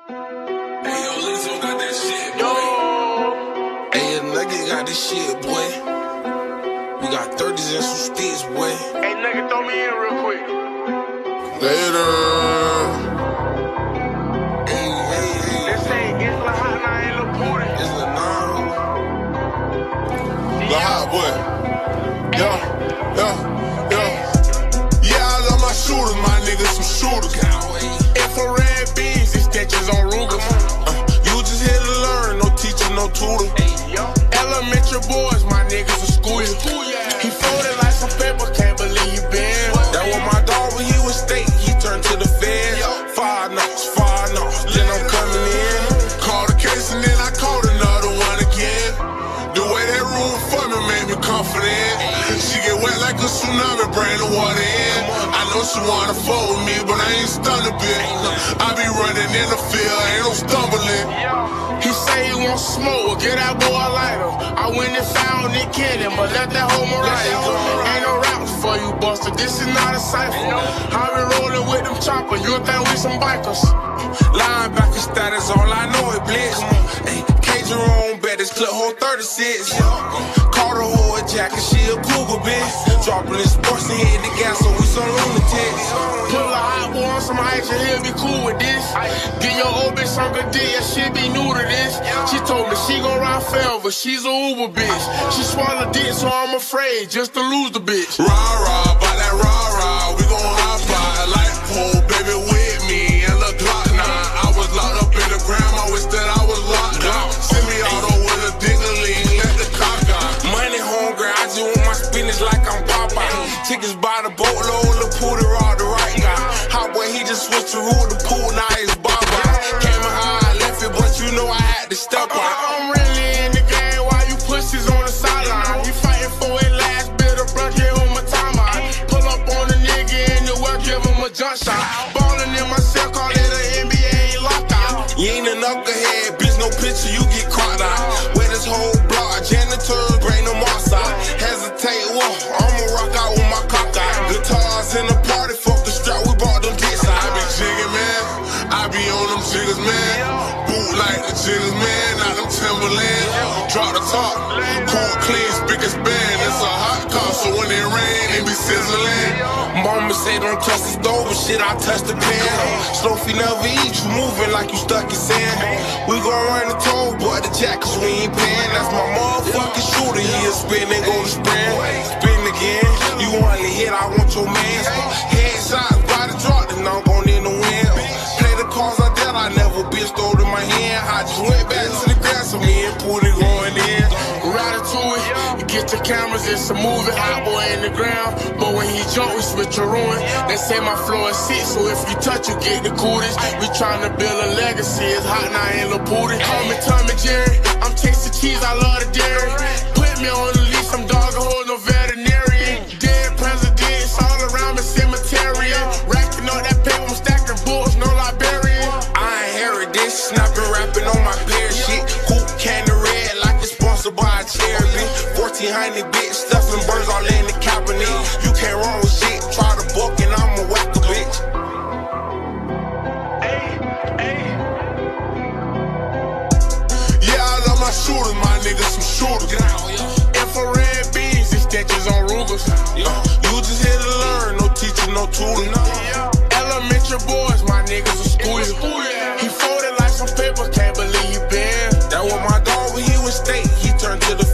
Got that shit, boy. Hey, nigga got this shit, boy. We got 30s and some sticks, boy. Hey, nigga, throw me in real quick. Later. This ain't it's La HOTBOII, Lil POODY. It's La Nine. La HOTBOII. Yeah, I love my shooters, my niggas some shooters. Infrared beams, these stitches on Ruger. You just here to learn, no teacher, no tutor. Elementary boys, my niggas a school. He folded like some paper, can't believe he been. That was my dog when he was state, he turned to the feds. 5 knocks, then I'm coming in. Called a case and then I called another one again. The way that room for me made me confident. She get wet like a tsunami, bring the water in. I know she wanna fuck with me, but I ain't stunned a bit. I be running in the field, ain't no stumbling. He say he want smoke, get that boy a lighter. I went and found it, kidding, but let that hoe Mariah go. Ain't no raps for you, buster, this is not a cipher. I been rolling with them choppers, you think we some bikers? Linebacker status, all I know is blitz. Hey, cage your own bet, this clip hold 36. Caught a hoe a jacket, she a cougar bitch. Dropping in sports and hit the gas, so we some lunatics. Pull a hot boy on some ice and he'll be cool with this. Get your old bitch some good dick, yeah, she be new to this. She told me she gon' ride forever, she's a Uber bitch. She swallowed dick, so I'm afraid just to lose the bitch. Rah-rah, by that rah-rah, we gon' hop by. Light pole, baby, with me, and look GLOKKNINE. I was locked up in the ground, I wish that I was locked out. Send me auto with a ding-a-ling, let the cop out. Money hungry, I just want my spinach like I'm Popeye. Tickets by the boatload, Lil POODY robbed the right guy. HOTBOII, he just switched the route to pool, now it's Baba. Came in high, left it, but you know I had to step out. I'm really in the game while you pussies on the sideline. We fighting for it last bit of blood, give him a timeline. Pull up on a nigga in the well, give him a jump shot. Ballin' in my cell, call it an NBA lockout. You ain't a knucklehead, bitch, no picture, you get caught out. Where this whole block, janitors bring them outside. Hesitate, whoa, I'ma rock out with my cock out. Guitars in the party, fuck the strap, we brought them dicks out. I be jigging, man, I be on them jiggers, man. Boot like the jiggers, man, not them Timberland. Drop the top, cool, clean, speak as band. It's a hot car, so when it rain, it be sizzling. Mama say don't touch the stove, but shit, I touch the pan. Slow feet never eat, you moving like you stuck in sand. We gon' run the toll, but the jack, cause we ain't paying. That's my motherfucking shooter, he'll spin and go to sprint. Spin again, you only hit, I want your man. Headshots by the drop, then I'm gon' in the wind. Play the cards I dealt, I never been stole in my hand. I just went back to the grass, so me and POODY going in. Ratatouille, get your cameras, it's a movie. HOTBOII in the ground, but when he jump, we switch a ruin. They say my floor is 6, so if you touch, you get the cooties. We tryna build a legacy, it's HOTBOII and Lil POODY. Call me Tommy Jerry, I'm tasting cheese, I love the dairy. Put me on the leash, I'm dog a hole, no veterinarian. Dead presidents all around the cemetery. Racking up that paper, I'm stacking bulls, no librarian. I inherit this, snapping, rapping on my bear shit. Cool candy red, like it's sponsored by a charity. 1400 bitch, stuffing birds all in the cabinet. You can't run with shit, try to buck and I'ma whack a bitch. Yeah, I love my shooters, my niggas some shooters. Infrared beams, these stitches on Rugers. You just here to learn, no teacher, no tutor. Elementary boys, my niggas a school. He folded like some paper, can't believe he been. That was my dog when he was state, he turned to the